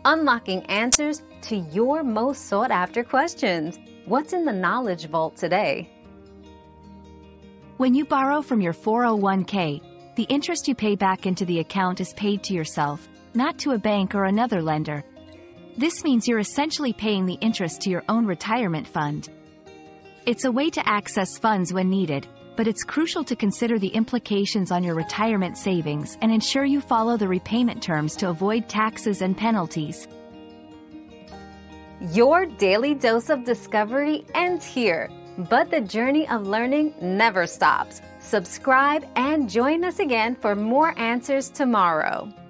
unlocking answers to your most sought-after questions. What's in the Knowledge Vault today? When you borrow from your 401k, the interest you pay back into the account is paid to yourself, not to a bank or another lender. This means you're essentially paying the interest to your own retirement fund. It's a way to access funds when needed, but it's crucial to consider the implications on your retirement savings and ensure you follow the repayment terms to avoid taxes and penalties. Your daily dose of discovery ends here, but the journey of learning never stops. Subscribe and join us again for more answers tomorrow.